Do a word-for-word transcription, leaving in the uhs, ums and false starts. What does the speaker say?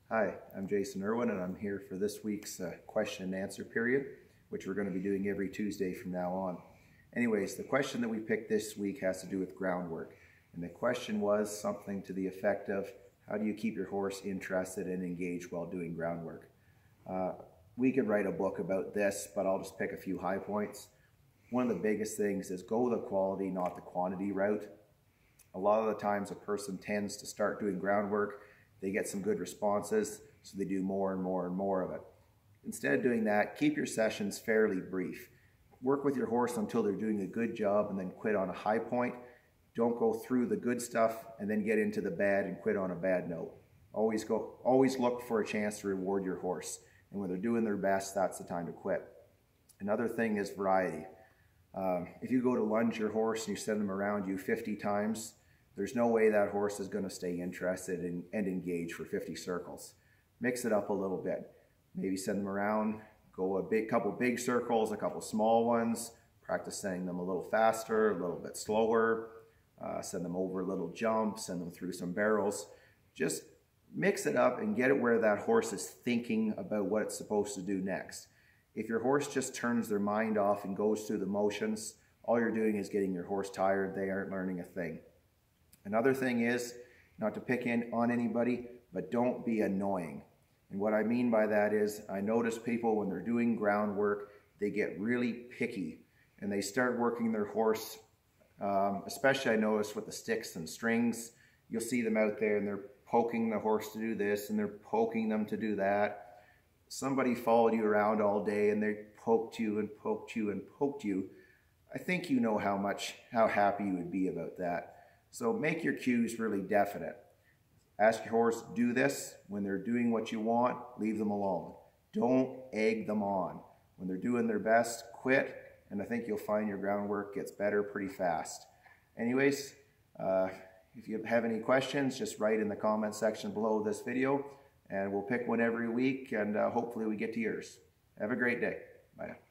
Hi, I'm Jason Irwin, and I'm here for this week's uh, question and answer period, which we're going to be doing every Tuesday from now on. Anyways, the question that we picked this week has to do with groundwork. And the question was something to the effect of, how do you keep your horse interested and engaged while doing groundwork? Uh, we could write a book about this, but I'll just pick a few high points. One of the biggest things is go the quality, not the quantity route. A lot of the times a person tends to start doing groundwork, they get some good responses, so they do more and more and more of it. Instead of doing that, keep your sessions fairly brief. Work with your horse until they're doing a good job and then quit on a high point. Don't go through the good stuff and then get into the bad and quit on a bad note. Always go, always look for a chance to reward your horse. And when they're doing their best, that's the time to quit. Another thing is variety. Um, if you go to lunge your horse and you send them around you fifty times, there's no way that horse is going to stay interested in, and engaged for fifty circles. Mix it up a little bit. Maybe send them around, go a big couple big circles, a couple small ones, practice sending them a little faster, a little bit slower, uh, send them over a little jump, send them through some barrels. Just mix it up and get it where that horse is thinking about what it's supposed to do next. If your horse just turns their mind off and goes through the motions, all you're doing is getting your horse tired. They aren't learning a thing. Another thing is, not to pick in on anybody, but don't be annoying. And what I mean by that is, I notice people when they're doing groundwork, they get really picky and they start working their horse, um, especially I notice with the sticks and strings. You'll see them out there and they're poking the horse to do this and they're poking them to do that. Somebody followed you around all day and they poked you and poked you and poked you. I think you know how much, how happy you would be about that. So make your cues really definite. Ask your horse, do this. When they're doing what you want, leave them alone. Don't egg them on. When they're doing their best, quit, and I think you'll find your groundwork gets better pretty fast. Anyways, uh, if you have any questions, just write in the comment section below this video, and we'll pick one every week, and uh, hopefully we get to yours. Have a great day. Bye now.